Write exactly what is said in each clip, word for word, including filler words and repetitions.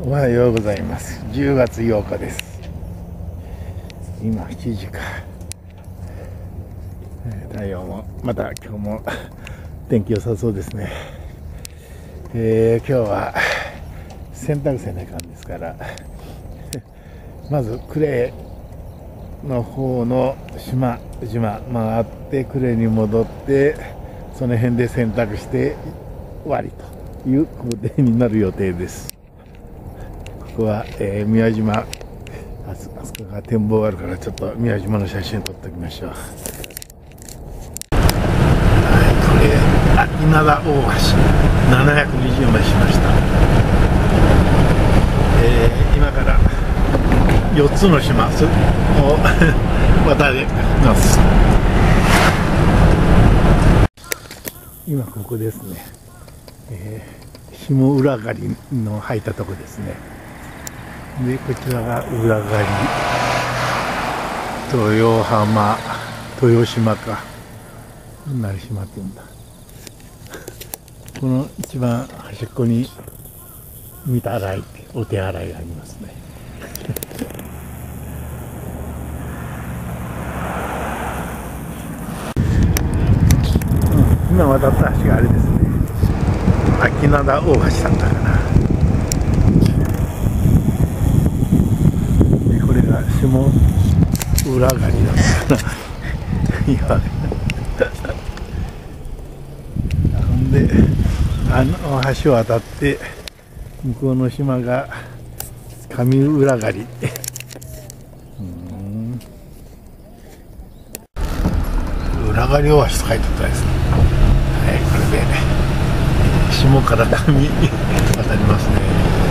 おはようございます。じゅうがつようかです。今しちじか。太陽もまた今日も天気良さそうですね。えー、今日は洗濯せなあかんですからまず呉の方の島島回って呉に戻ってその辺で洗濯して終わりという工程になる予定です。ここは、えー、宮島、あそこが展望があるからちょっと宮島の写真撮っておきましょう。はい、これ稲田大橋ななひゃくにじゅうまいしました。えー、今からよっつの島を渡ります。今ここですね、えー、下浦狩りの入ったとこですね。でこちらが浦狩り、豊浜、豊島か、何島って言うんだ。この一番端っこに見た洗いってお手洗いがありますねうん、今渡った橋があれですね、秋灘大橋だったかな。でこれが下浦狩りだったかな今ほんであの橋を渡って向こうの島が上浦狩りうん、浦狩り大橋と書いてあったですね。はい、これで下から上に渡りますね。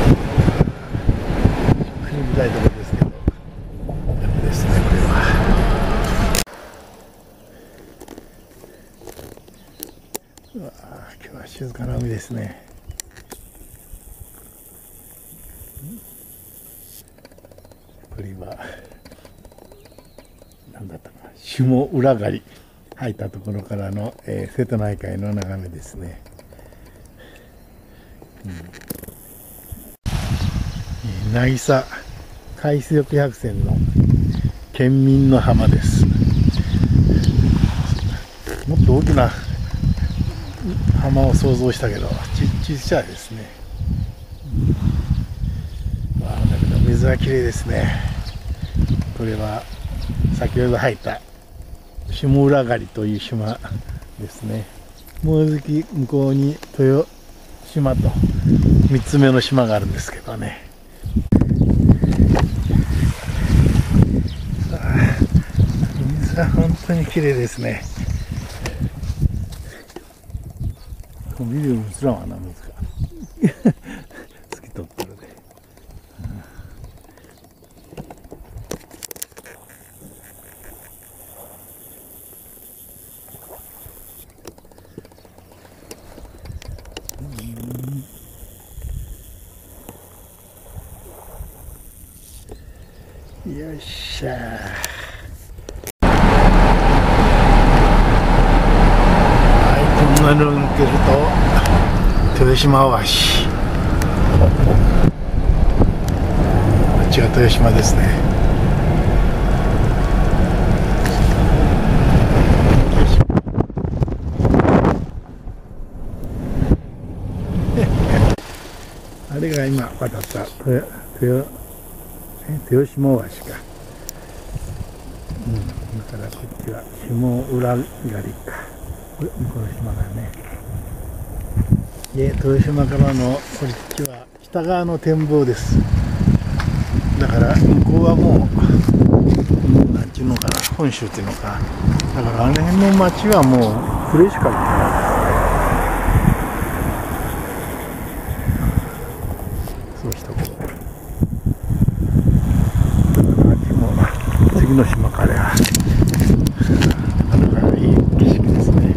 ゆっくり見たいところですけどダメですね、これは。うわー、今日は静かな海ですね。これは何だったかな、下浦狩り入ったところからの、えー、瀬戸内海の眺めですね。うん、えー、渚海水浴百選の県民の浜です。もっと大きな浜を想像したけどち小さいですね。うん、わあ、だけど水はきれいですね。これは先ほど入った下浦狩りという島ですね。もうじき向こうに豊島とみっつめの島があるんですけどね。さあ、水は本当にきれいですね。見るように映らんわな、水が透き通ってるね。うん、よっしゃー。こんなの抜けると豊島大橋、こっちが豊島ですね。あれが今渡った豊豊豊島大橋か。うん、だからこっちは下浦狩りか。これ向こうの島だね。で豊島からのこっちは北側の展望です。だから向こうはもうなんていうのかな、本州っていうのか、だからあの辺の町はもう呉しか行ってないですね。そうしたことあっちも次の島からなかなかいい景色ですね。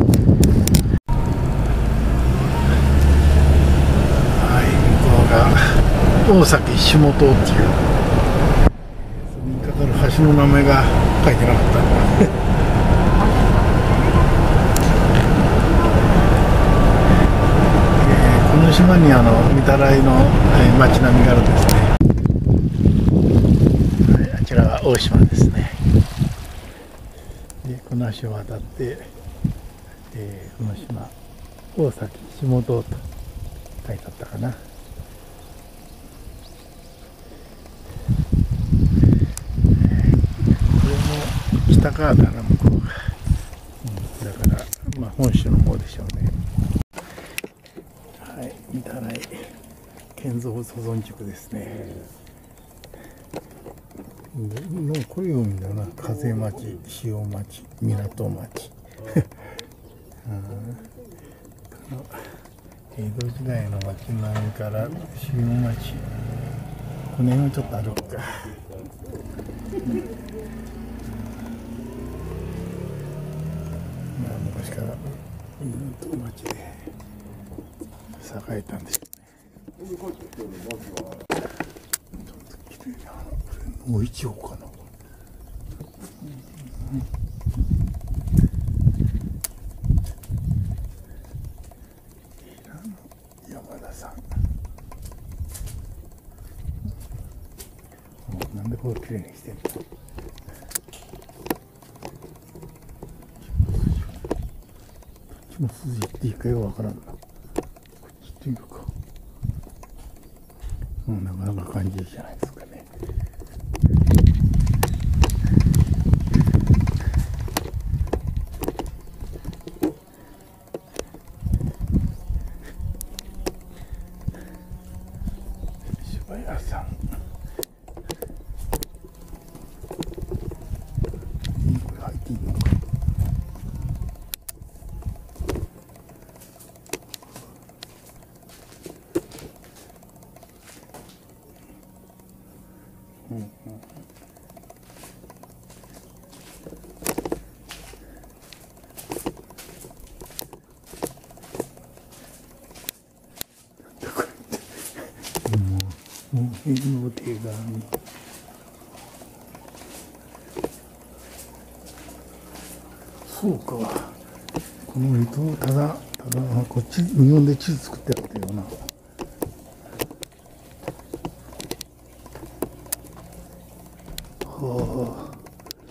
大崎下島っていうそれにかかる橋の名前が書いてなかったえー、この島島にあの御手洗の、えー、街並みがあるんですね。はい、あちらは大島ですね。でこの橋を渡って、えー、この島大崎下島と書いてあったかな。これも北側だな、向こうが、うん、だからまあ本州の方でしょうね。はい、御手洗建造物保存局ですね。のこれ読むんだよな。風町、潮町、港町。江戸時代の町並みから潮町、この辺はちょっと歩くか。まあ昔から港町で栄えたんでしょうね。ちょっときれいな、これもう一応かな。山田さん。なんでこれきれいにしてんの？こっちの筋行っていいかよくわからんな。こっちっていうか。うん、なかなか感じいいじゃないですかね。芝屋さん。これ入っていいのか。うんうん、もう、もう、天皇帝が。そうか。この伊藤ただ、ただ、こっち、日本で地図作ってあったよな。はあ。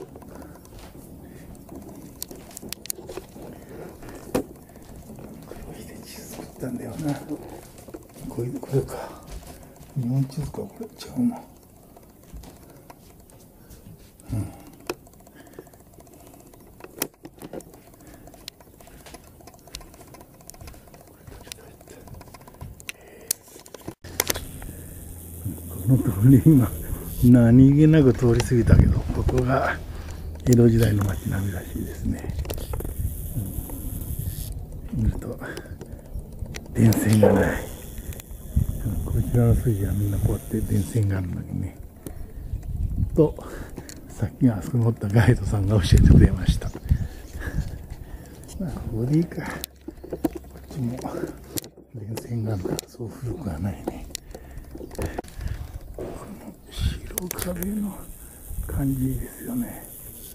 作ったんだよな。これ、これか。日本地図か、これ。違うな。うん。この通り今、何気なく通り過ぎたけど、ここが江戸時代の町並みらしいですね。うん、見ると、電線がない。こちらの筋はみんなこうやって電線があるのにね。と、さっきあそこにおったガイドさんが教えてくれました。まあ、ここでいいか。こっちも電線があるからそう古くはないね。この白壁の感じいいですよね。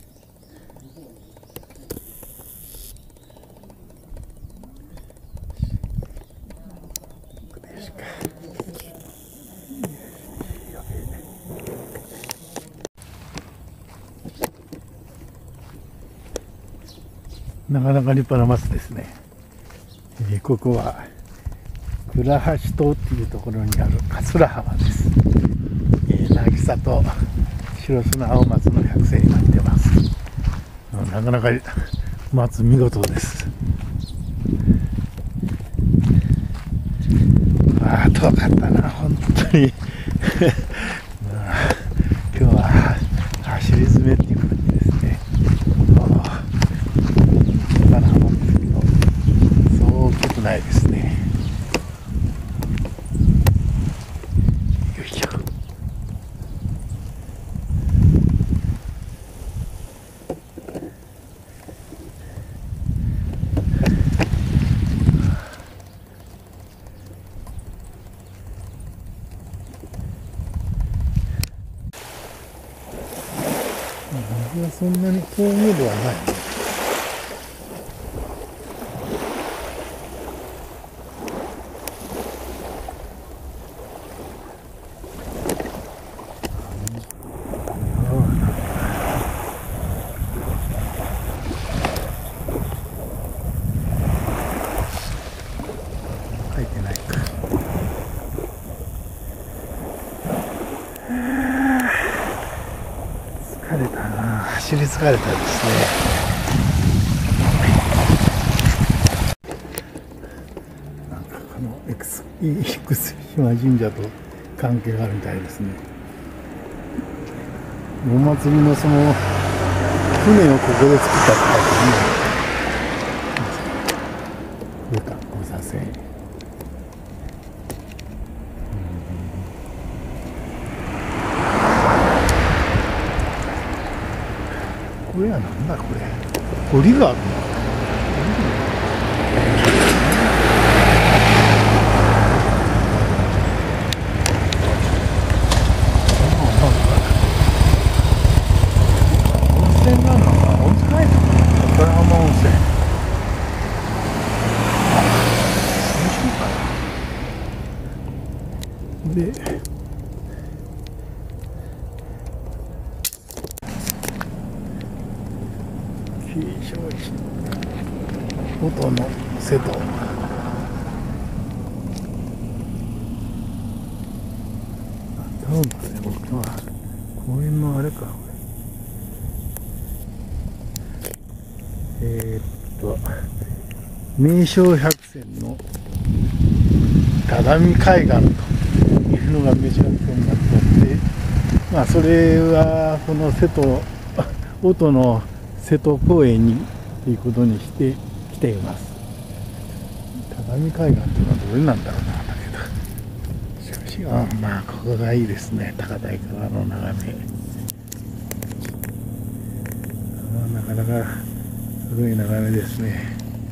なかなか立派な松ですね。えー、ここは倉橋島っていうところにある桂浜です。えー、渚と白砂青松の百選になってます。なかなか松見事です。ああ、遠かったな、本当に。まあ、今日は走り詰めっていう感じですね。そう大きくないですね。よいしょ。水はそんなに透明度はないね。 疲れたな、走り疲れたですね。なんかこのエクス島神社と関係があるみたいですね。お祭りのその船をここで作ったって書いてあるね。上か交差線。これはなんだこれ。堀があるの。温泉なのか。温泉ないのか。宝浜温泉。面白いかな。で。音の瀬戸。なんだね、僕は公園のあれか。えー、っと名勝百選の只見海岸というのが名勝百選になってあって、まあそれはこの瀬戸音の瀬戸公園にということにして来ています。只見海岸というのはどれなんだろうな、だけどしかし、あまあここがいいですね。高台川の眺め、あなかなかすごい眺めですね。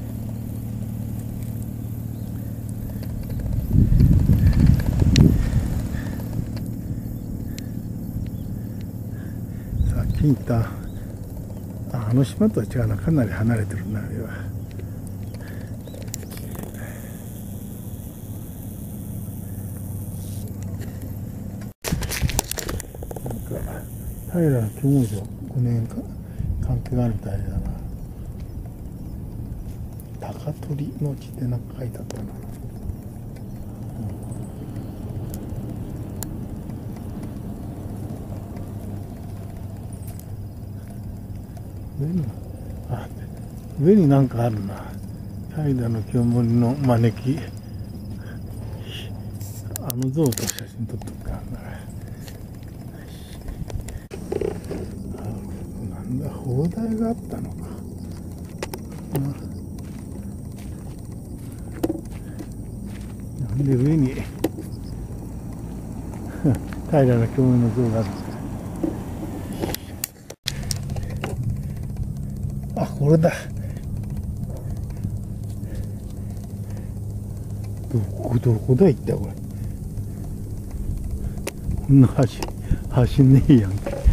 さっき言ったあの島とは違うな、かなり離れてるな、あれは。なんか平清盛とごねんか関係があるみたいだな。高取の地ってなんか書いてあったな。上にあ上になんかあるな。平清盛の招き、あの像と写真撮っとくかな。なんだ、砲台があったのか。なんで上に平清盛の像があるんですか。あ、これだ。どこどこだ、行ったこれ。こんな橋橋ねえやんけ。こ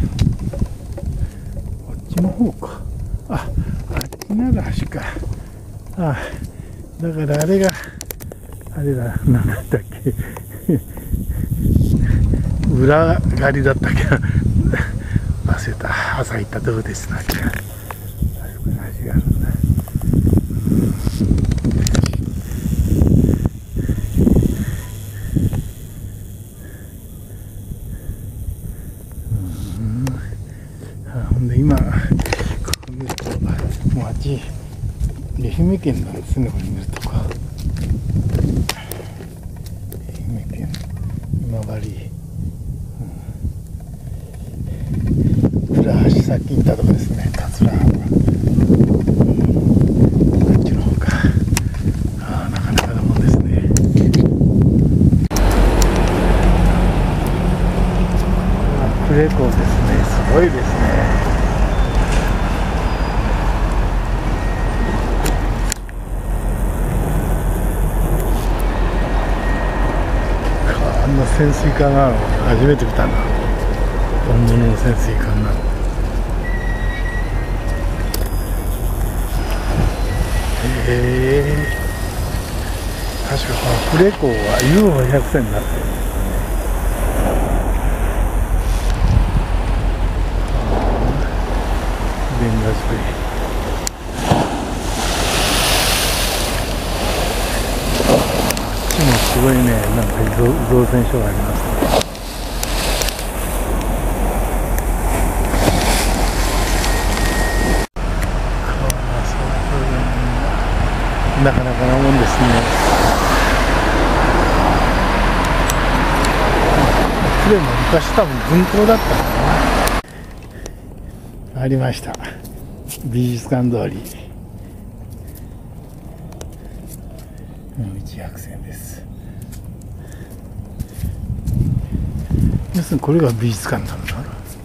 っちの方か。あ、あっちなら橋か。あ、だからあれがあれだ、なんだったっけ。裏狩りだったっけ。忘れた。朝行ったとこですなきゃ。橋があるんだ。ほんで今ここ見るともうあっち愛媛県なんですね。これ見るとこ愛媛県今治、うん、倉橋、さっき行ったとこですね。桂浜、あっちの方か。ああ、なかなかなもんですね。呉港ですね。すごいですね。あんな潜水艦が初めて見たな。本物の潜水艦なの。へえ。確かこの呉港は ユーフォーひゃく 船になってる。レンガ造り。あっちもすごいね、なんか造造船所がありますね。なかなかなもんですね。これも昔多分軍港だったのかな。ありました。美術館通り。一白線です。要するにこれが美術館なんだ。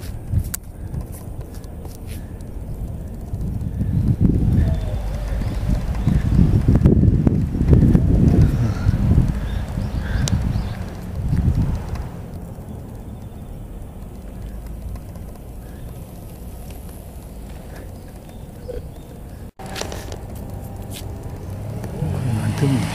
なんていうんでしょうね。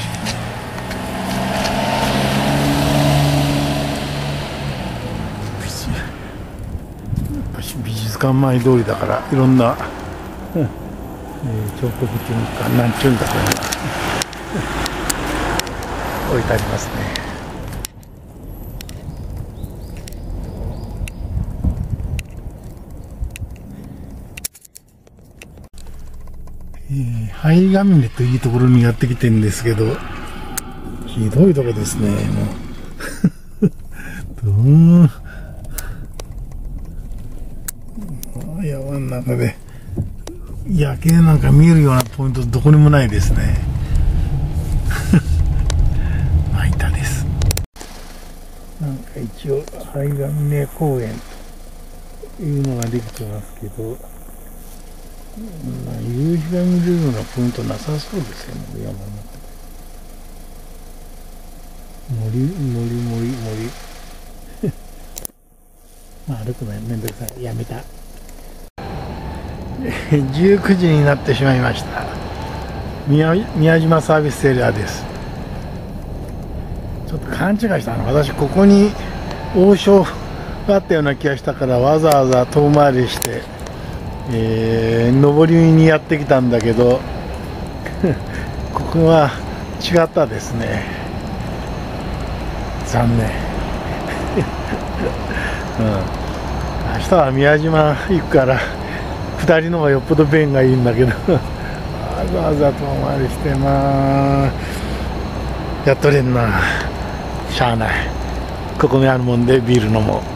美術館前通りだからいろんな、うんえー、彫刻っていうかなんちゅうんだこれが置いてありますね。えー、灰ヶ峰というところにやってきてるんですけど、ひどいとこですね。もうどう山の中で夜景なんか見えるようなポイントどこにもないですね。参ったです。なんか一応灰ヶ峰公園というのができてますけど、まあ、夕日が見れるようなポイントなさそうですよね。山の森森森森まあ歩くのめんどくさい、やめた。じゅうくじになってしまいました。宮、宮島サービスエリアです。ちょっと勘違いしたの。私ここに王将があったような気がしたからわざわざ遠回りして、えー、上りにやってきたんだけどここは違ったですね。残念、うん、明日は宮島行くからふたりの方がよっぽど便がいいんだけどわざわざ遠回りしてまあやっとれんな。しゃあない、ここにあるもんでビール飲もう。